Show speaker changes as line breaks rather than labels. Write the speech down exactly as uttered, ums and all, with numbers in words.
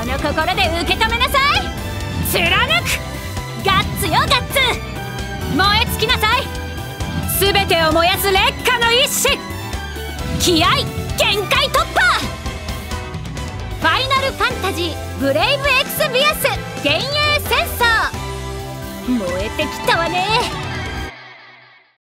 の心で受け止めなさい。貫くガッツよガッツ、燃え尽きなさい。全てを燃やす烈火の一矢、気合限界突破。ファイナルファンタジーブレイブエクスビアス幻影戦争、燃えてきたわね。